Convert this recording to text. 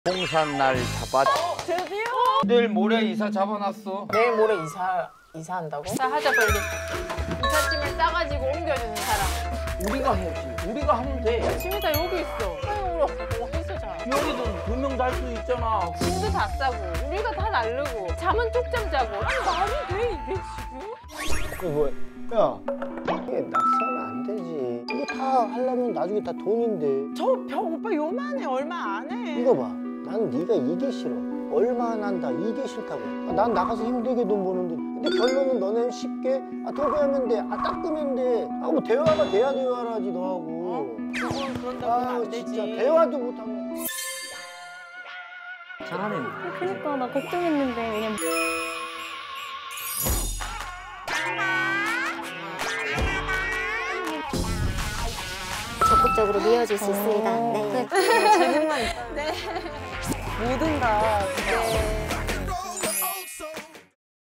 공산날 잡았. 드디어? 내일 모레 이사 잡아놨어. 내일 모레 이사한다고? 자, 하자 빨리. 이삿짐을 싸가지고 옮겨주는 사람. 우리가 해야지. 우리가 하면 돼. 짐이 다 여기 있어. 아유, 우리 어디서 자? 여기도 2명 잘 수 있잖아. 짐도 다 싸고, 우리가 다 나르고, 잠은 쪽잠 자고. 아니 말이 돼 이게 지금? 이거 뭐야? 야, 이게 낙서는 안 되지. 이거 다 하려면 나중에 다 돈인데. 저 벽 오빠 요만해. 얼마 안 해. 이거 봐. 나는 네가 이게 싫어. 얼마 안 한다. 이게 싫다고. 난 나가서 힘들게 돈 버는데. 근데 결론은 너네는 쉽게 도배하면 돼. 닦으면 돼. 뭐 대화가 돼야 대화를 하지 너하고. 그건 그런다고 안 되지. 진짜 대화도 못하면. 잘하네. 그러니까 나 걱정했는데 왜냐면 적극적으로 이어질 수 있습니다. 네. 모든 다 그때